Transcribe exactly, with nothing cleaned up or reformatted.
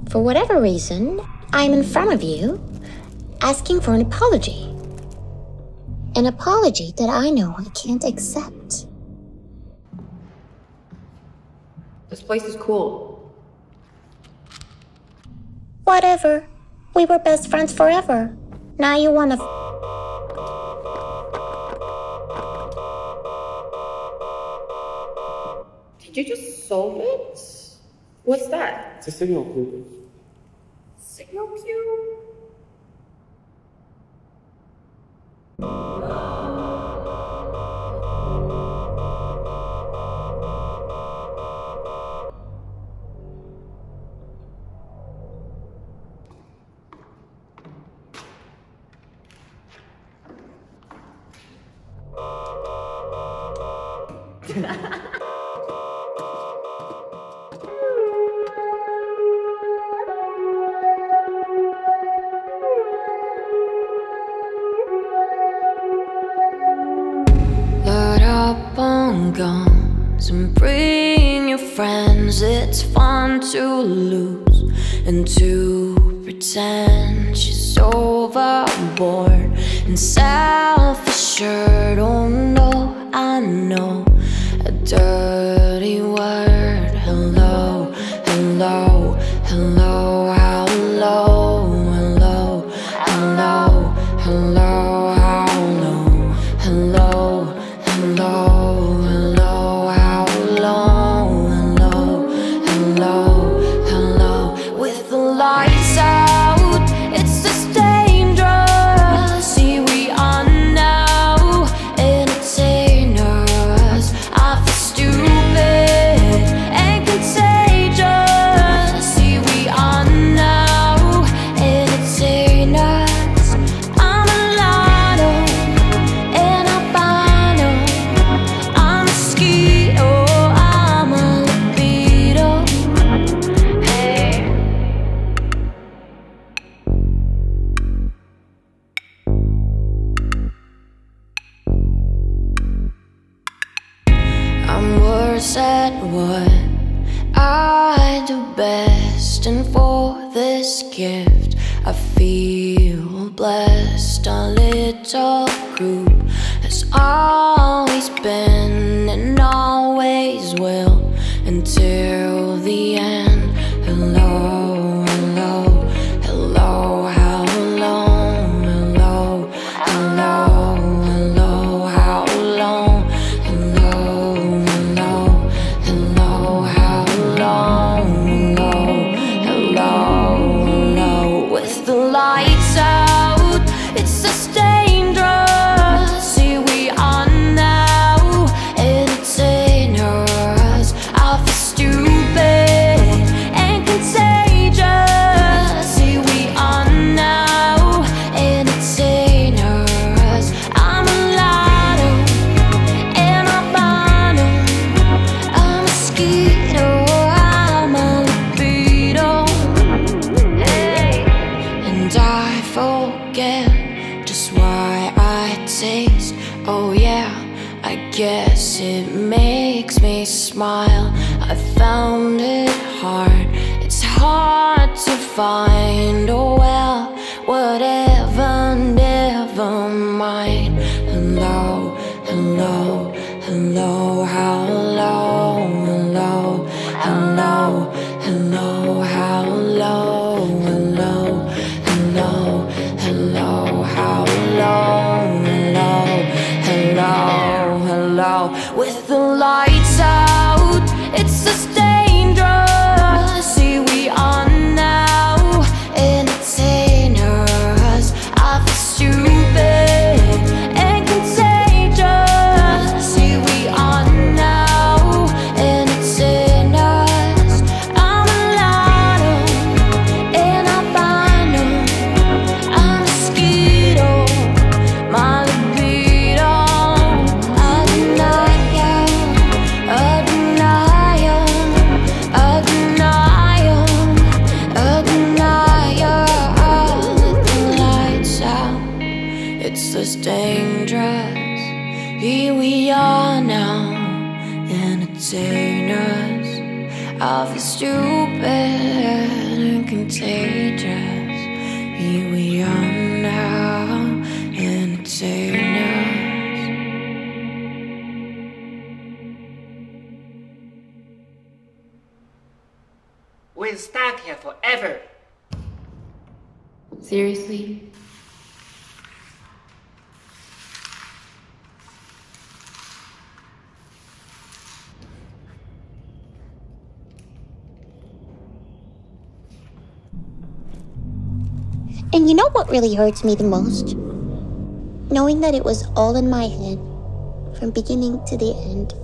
For whatever reason, I'm in front of you, asking for an apology. An apology that I know I can't accept. This place is cool. Whatever. We were best friends forever. Now you wanna f- Did you just solve it? What's that? It's a signal cube. Signal cube? Load up on guns and bring your friends. It's fun to lose and to pretend she's overboard and self-assured. Oh no, I know a dirty word. Hello, hello, hello, how low, hello, hello, hello, how low, hello, hello, hello, how low, hello, hello, hello. With the lights out, it's just dangerous. See, we are now entertainers. I feel stupid and contagious. See, we are now entertainers. I'm a lotto and albino. I'm a mosquito, I'm a libido. Hey. I'm worse at what I do best, and for this gift I feel blessed. Our little group has always been and always will until the end. Hello, hello, hello, how long? Hello, hello, hello, how long? Hello, hello, hello, how long? Hello, hello, hello. With the lights out, it's just dangerous. See, we are now entertainers. I feel stupid and contagious. See, we are now entertainers. I'm a lotto and albino. I'm a mosquito, I'm a libido. Hey. And I forget just why I taste. Oh yeah, I guess it makes me smile. I found it hard, it's hard to find. Oh well, whatever, never mind. Hello, hello, hello, how low? Hello, hello, hello, how low? Hello, hello, hello, how low? Hello, hello, hello. With the lights out, it's just dangerous. See, we are now entertainers. I feel stupid and contagious. See, we are now entertainers. I'm a lotto and albino. I'm a mosquito, my libido. I deny you, I deny you, I deny you, I deny you. The lights out, it's just dangerous. Here we are now, entertainers. I feel stupid and contagious. Here we are now, entertain us. We're stuck here forever. Seriously? And you know what really hurts me the most? Knowing that it was all in my head, from beginning to the end.